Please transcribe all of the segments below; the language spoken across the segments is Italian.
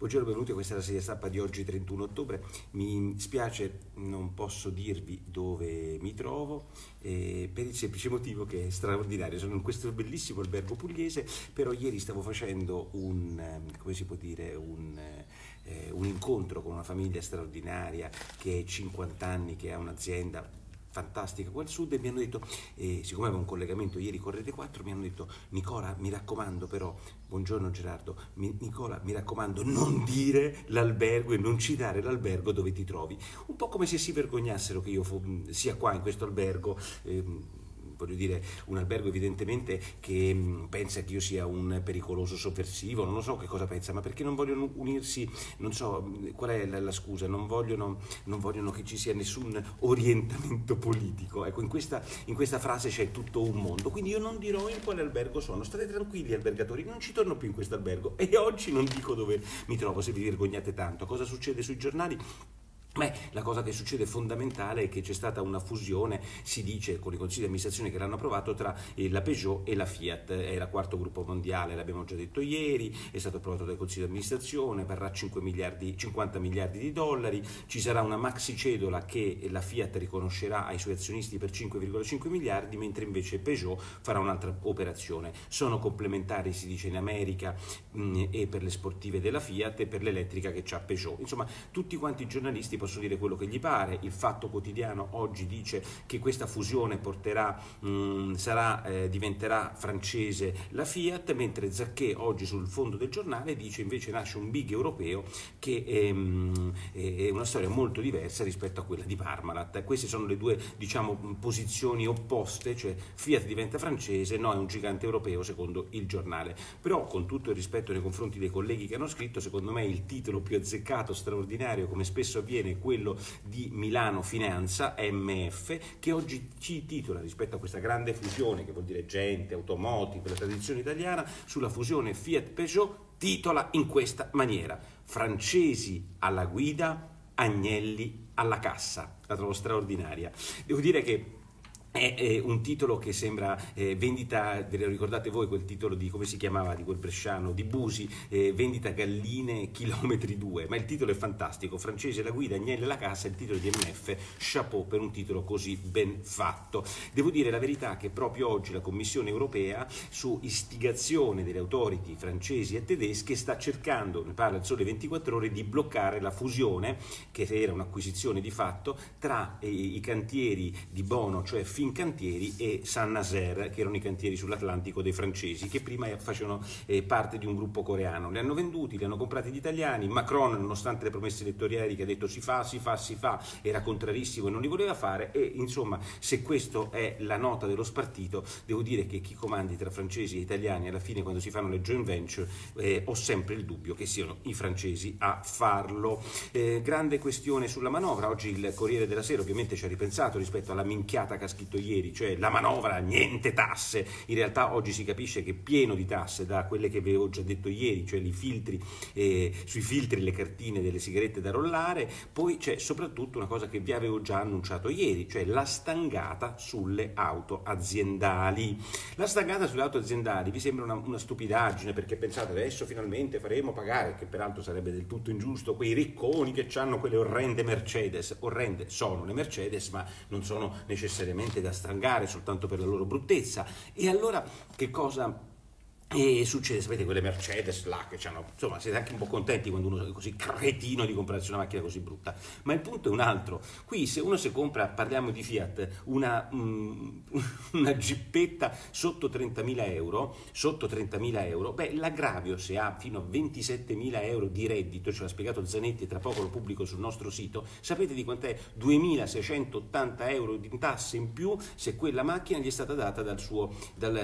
Buongiorno, benvenuti a questa è la sedia stampa di oggi 31 ottobre. Mi spiace, non posso dirvi dove mi trovo per il semplice motivo che è straordinario. Sono in questo bellissimo albergo pugliese, però ieri stavo facendo come si può dire, un incontro con una famiglia straordinaria che ha 50 anni, che ha un'azienda fantastica qua al sud, e mi hanno detto, siccome avevo un collegamento ieri con Rete 4, mi hanno detto: Nicola, mi raccomando però, buongiorno Gerardo, Nicola, mi raccomando, non dire l'albergo e non citare l'albergo dove ti trovi. Un po' come se si vergognassero che io sia qua in questo albergo. Voglio dire, un albergo evidentemente che pensa che io sia un pericoloso sovversivo, non lo so che cosa pensa, ma perché non vogliono unirsi, non so qual è la scusa, non vogliono che ci sia nessun orientamento politico. Ecco, in questa frase c'è tutto un mondo, quindi io non dirò in quale albergo sono, state tranquilli albergatori, non ci torno più in questo albergo e oggi non dico dove mi trovo, se vi vergognate tanto. Cosa succede sui giornali? Beh, la cosa che succede fondamentale è che c'è stata una fusione, si dice, con i consigli di amministrazione che l'hanno approvato, tra la Peugeot e la Fiat. È il quarto gruppo mondiale, l'abbiamo già detto ieri, è stato approvato dal consiglio di amministrazione, varrà 50 miliardi di dollari, ci sarà una maxi cedola che la Fiat riconoscerà ai suoi azionisti per 5,5 miliardi, mentre invece Peugeot farà un'altra operazione. Sono complementari, si dice in America, e per le sportive della Fiat e per l'elettrica che c'ha Peugeot. Insomma, tutti quanti i giornalisti possono dire quello che gli pare. Il Fatto Quotidiano oggi dice che questa fusione diventerà francese la Fiat, mentre Zacchè oggi sul fondo del giornale dice invece nasce un big europeo che è una storia molto diversa rispetto a quella di Parmalat. Queste sono le due, diciamo, posizioni opposte, cioè Fiat diventa francese, no, è un gigante europeo secondo il giornale. Però, con tutto il rispetto nei confronti dei colleghi che hanno scritto, secondo me il titolo più azzeccato, straordinario, come spesso avviene, quello di Milano Finanza, MF, che oggi ci titola, rispetto a questa grande fusione che vuol dire gente, automotive, la tradizione italiana, sulla fusione Fiat-Peugeot, titola in questa maniera: francesi alla guida, Agnelli alla cassa. La trovo straordinaria. Devo dire che è un titolo che sembra vendita, ve lo ricordate voi quel titolo di, come si chiamava, di quel bresciano, di Busi, vendita galline chilometri 2, ma il titolo è fantastico, francese la guida, Agnelli alla cassa, il titolo di MF, chapeau per un titolo così ben fatto. Devo dire la verità che proprio oggi la Commissione europea, su istigazione delle autority francesi e tedesche, sta cercando, ne parla il Sole 24 Ore, di bloccare la fusione, che era un'acquisizione di fatto, tra i cantieri di Bono, cioè Fincantieri, e Saint-Nazaire, che erano i cantieri sull'Atlantico dei francesi, che prima facevano parte di un gruppo coreano. Li hanno venduti, li hanno comprati gli italiani. Macron, nonostante le promesse elettorali che ha detto si fa, era contrarissimo e non li voleva fare. E insomma, se questa è la nota dello spartito, devo dire che chi comandi tra francesi e italiani, alla fine, quando si fanno le joint venture, ho sempre il dubbio che siano i francesi a farlo. Grande questione sulla manovra. Oggi il Corriere della Sera ovviamente ci ha ripensato rispetto alla minchiata che ha scritto ieri, cioè la manovra niente tasse. In realtà oggi si capisce che è pieno di tasse, da quelle che avevo già detto ieri, cioè i filtri, sui filtri, le cartine delle sigarette da rollare. Poi c'è soprattutto una cosa che vi avevo già annunciato ieri, cioè la stangata sulle auto aziendali. La stangata sulle auto aziendali vi sembra una stupidaggine, perché pensate adesso finalmente faremo pagare, che peraltro sarebbe del tutto ingiusto, quei ricconi che hanno quelle orrende Mercedes. Orrende sono le Mercedes, ma non sono necessariamente da strangare soltanto per la loro bruttezza. E allora che cosa succede? Sapete, quelle Mercedes là che c'hanno, insomma, siete anche un po' contenti quando uno è così cretino di comprarsi una macchina così brutta. Ma il punto è un altro. Qui se uno si compra, parliamo di Fiat, una gippetta sotto 30.000 euro, beh, l'aggravio, se ha fino a 27.000 euro di reddito, ce l'ha spiegato Zanetti e tra poco lo pubblico sul nostro sito, sapete di quant'è? 2.680 euro di tasse in più se quella macchina gli è stata data dal suo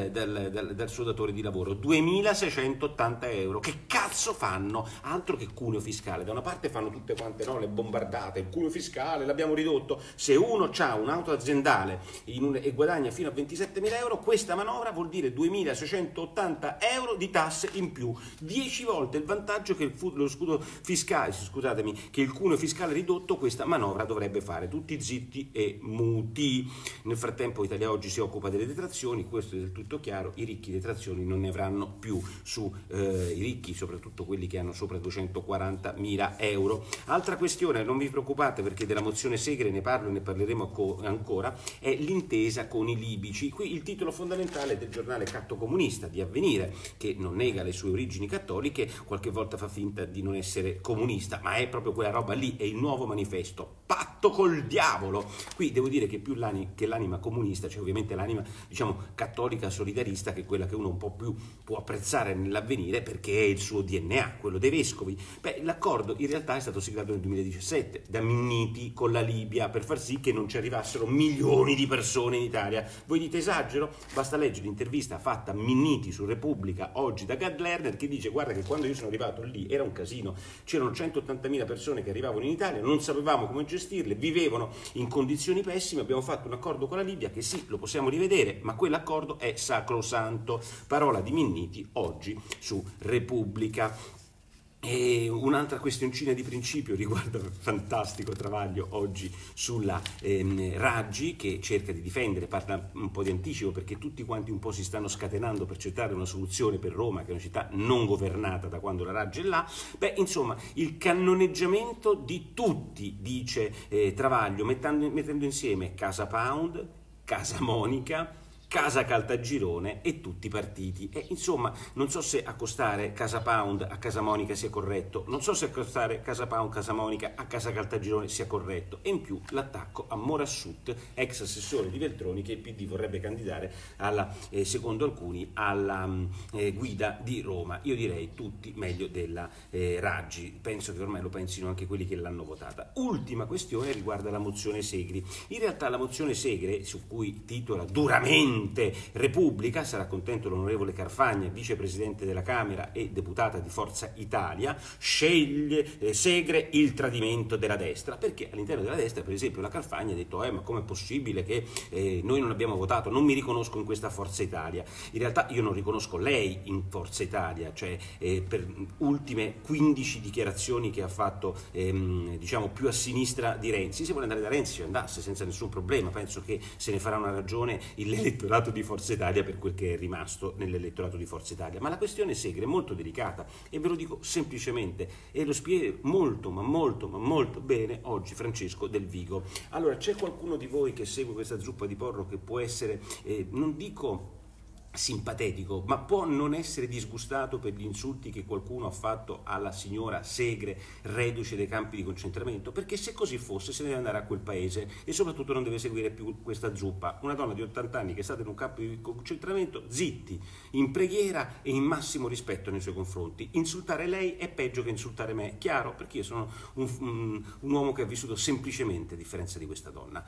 datore di lavoro. 2.680 euro. Che cazzo fanno? Altro che cuneo fiscale. Da una parte fanno tutte quante, no, le bombardate, il cuneo fiscale l'abbiamo ridotto. Se uno ha un'auto aziendale e guadagna fino a 27.000 euro, questa manovra vuol dire 2.680 euro di tasse in più, 10 volte il vantaggio che lo scudo fiscale, scusatemi, che il cuneo fiscale ridotto questa manovra dovrebbe fare. Tutti zitti e muti. Nel frattempo Italia Oggi si occupa delle detrazioni, questo è del tutto chiaro, i ricchi detrazioni non ne avranno più, i ricchi, soprattutto soprattutto quelli che hanno sopra 240.000 euro. Altra questione, non vi preoccupate perché della mozione Segre ne parlo e ne parleremo ancora, è l'intesa con i libici. Qui il titolo fondamentale del giornale Catto Comunista di Avvenire, che non nega le sue origini cattoliche, qualche volta fa finta di non essere comunista, ma è proprio quella roba lì, è il nuovo manifesto, patto col diavolo. Qui devo dire che più che l'anima comunista, c'è ovviamente l'anima, diciamo, cattolica solidarista, che è quella che uno un po' più può apprezzare nell'Avvenire perché è il suo DNA, quello dei vescovi. Beh, l'accordo in realtà è stato siglato nel 2017 da Minniti con la Libia per far sì che non ci arrivassero milioni di persone in Italia. Voi dite esagero? Basta leggere l'intervista fatta a Minniti su Repubblica oggi da Gad Lerner, che dice: guarda che quando io sono arrivato lì era un casino, c'erano 180.000 persone che arrivavano in Italia, non sapevamo come gestirle, vivevano in condizioni pessime, abbiamo fatto un accordo con la Libia che sì, lo possiamo rivedere, ma quell'accordo è sacrosanto. Parola di Minniti oggi su Repubblica. E un'altra questioncina di principio riguarda il fantastico travaglio oggi sulla Raggi, che cerca di difendere, parla un po' di anticipo perché tutti quanti un po' si stanno scatenando per cercare una soluzione per Roma, che è una città non governata da quando la Raggi è là. Beh, insomma, il cannoneggiamento di tutti, dice Travaglio, mettendo insieme Casa Pound, Casa Monica, Casa Caltagirone e tutti i partiti. E insomma, non so se accostare Casa Pound a Casa Monica sia corretto, non so se accostare Casa Pound, Casa Monica a Casa Caltagirone sia corretto, e in più l'attacco a Morassut, ex assessore di Veltroni, che il PD vorrebbe candidare secondo alcuni alla guida di Roma. Io direi tutti meglio della Raggi, penso che ormai lo pensino anche quelli che l'hanno votata. Ultima questione riguarda la mozione Segri. In realtà la mozione Segre, su cui titola duramente Repubblica, sarà contento l'onorevole Carfagna, vicepresidente della Camera e deputata di Forza Italia, sceglie Segre il tradimento della destra, perché all'interno della destra, per esempio, la Carfagna ha detto ma com'è possibile che noi non abbiamo votato, non mi riconosco in questa Forza Italia. In realtà io non riconosco lei in Forza Italia, cioè per ultime 15 dichiarazioni che ha fatto diciamo più a sinistra di Renzi. Se vuole andare da Renzi ci andasse senza nessun problema, penso che se ne farà una ragione l'elettorato di Forza Italia per quel che è rimasto nell'elettorato di Forza Italia. Ma la questione Segre è molto delicata e ve lo dico semplicemente, e lo spiega molto ma molto bene oggi Francesco Del Vigo. Allora, c'è qualcuno di voi che segue questa zuppa di porro che può essere, non dico simpatetico, ma può non essere disgustato per gli insulti che qualcuno ha fatto alla signora Segre, reduce dai campi di concentramento? Perché se così fosse se ne deve andare a quel paese e soprattutto non deve seguire più questa zuppa. Una donna di 80 anni che è stata in un campo di concentramento, zitti, in preghiera e in massimo rispetto nei suoi confronti. Insultare lei è peggio che insultare me, chiaro? Perché io sono un uomo che ha vissuto semplicemente a differenza di questa donna.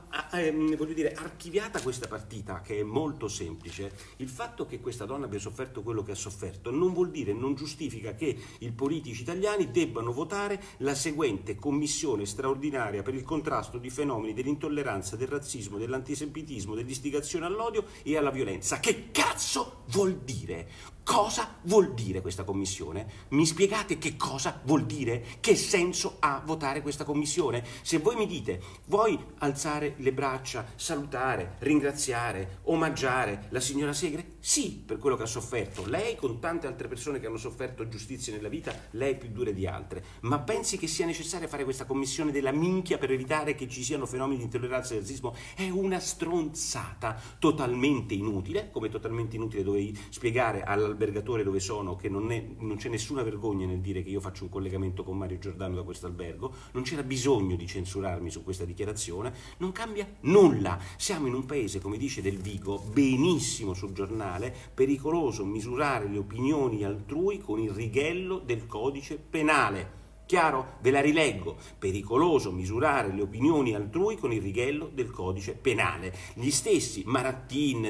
Voglio dire, archiviata questa partita, che è molto semplice, il fatto che questa donna abbia sofferto quello che ha sofferto non vuol dire, non giustifica che i politici italiani debbano votare la seguente commissione straordinaria per il contrasto di fenomeni dell'intolleranza, del razzismo, dell'antisemitismo, dell'istigazione all'odio e alla violenza. Che cazzo vuol dire? Cosa vuol dire questa commissione? Mi spiegate che cosa vuol dire? Che senso ha votare questa commissione? Se voi mi dite, vuoi alzare le braccia, salutare, ringraziare, omaggiare la signora Segre? Sì, per quello che ha sofferto. Lei, con tante altre persone che hanno sofferto giustizia nella vita, lei è più dura di altre. Ma pensi che sia necessario fare questa commissione della minchia per evitare che ci siano fenomeni di intolleranza e razzismo? È una stronzata totalmente inutile, come totalmente inutile dovevi spiegare all'albergatore dove sono che non c'è nessuna vergogna nel dire che io faccio un collegamento con Mario Giordano da questo albergo, non c'era bisogno di censurarmi su questa dichiarazione, non cambia nulla. Siamo in un paese, come dice Del Vigo benissimo sul giornale, pericoloso misurare le opinioni altrui con il righello del codice penale. Chiaro? Ve la rileggo. Pericoloso misurare le opinioni altrui con il righello del codice penale. Gli stessi Marattin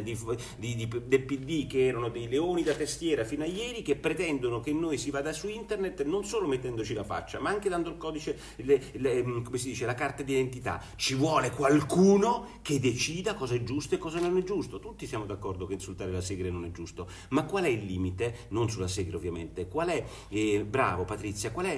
del PD, che erano dei leoni da testiera fino a ieri, che pretendono che noi si vada su internet non solo mettendoci la faccia, ma anche dando il codice, come si dice, la carta d'identità. Ci vuole qualcuno che decida cosa è giusto e cosa non è giusto. Tutti siamo d'accordo che insultare la Segre non è giusto, ma qual è il limite? Non sulla Segre ovviamente. Qual è, bravo Patrizia, qual è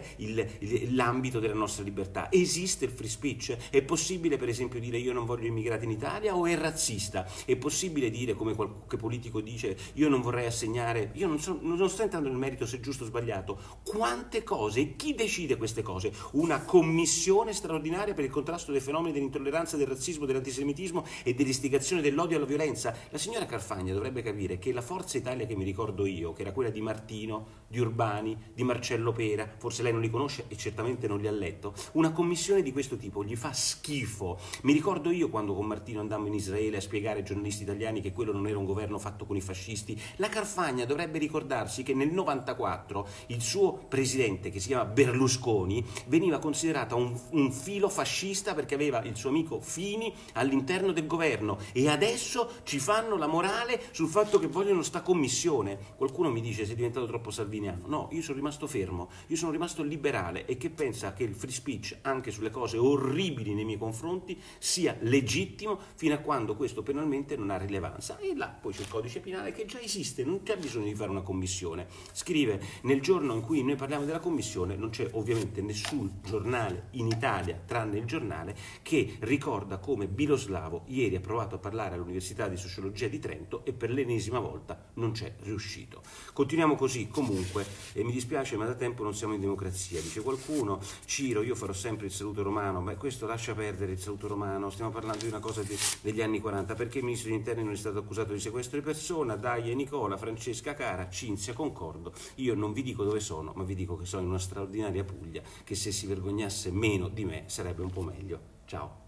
l'ambito della nostra libertà. Esiste il free speech? È possibile per esempio dire io non voglio immigrati in Italia, o è razzista? È possibile dire, come qualche politico dice, io non vorrei assegnare, io non sto entrando nel merito se è giusto o sbagliato, quante cose, e chi decide queste cose? Una commissione straordinaria per il contrasto dei fenomeni dell'intolleranza, del razzismo, dell'antisemitismo e dell'istigazione dell'odio alla violenza. La signora Carfagna dovrebbe capire che la Forza Italia che mi ricordo io, che era quella di Martino, di Urbani, di Marcello Pera, forse lei non li conosce e certamente non li ha letto, una commissione di questo tipo gli fa schifo. Mi ricordo io quando con Martino andammo in Israele a spiegare ai giornalisti italiani che quello non era un governo fatto con i fascisti. La Carfagna dovrebbe ricordarsi che nel 94 il suo presidente, che si chiama Berlusconi, veniva considerato un filo fascista perché aveva il suo amico Fini all'interno del governo, e adesso ci fanno la morale sul fatto che vogliono sta commissione. Qualcuno mi dice sei diventato troppo salviniano. No, io sono rimasto fermo, io sono rimasto liberale, e che pensa che il free speech anche sulle cose orribili nei miei confronti sia legittimo fino a quando questo penalmente non ha rilevanza. E là poi c'è il codice penale che già esiste, non c'è bisogno di fare una commissione. Scrive: nel giorno in cui noi parliamo della commissione non c'è ovviamente nessun giornale in Italia, tranne il Giornale, che ricorda come Biloslavo ieri ha provato a parlare all'Università di Sociologia di Trento e per l'ennesima volta non c'è riuscito. Continuiamo così comunque, e mi dispiace ma da tempo non siamo in democrazia, dice qualcuno. Ciro, io farò sempre il saluto romano. Beh, questo lascia perdere il saluto romano, stiamo parlando di una cosa degli anni 40. Perché il ministro degli interni non è stato accusato di sequestro di persona? Dai, Nicola, Francesca cara, Cinzia, concordo. Io non vi dico dove sono, ma vi dico che sono in una straordinaria Puglia, che se si vergognasse meno di me sarebbe un po' meglio. Ciao.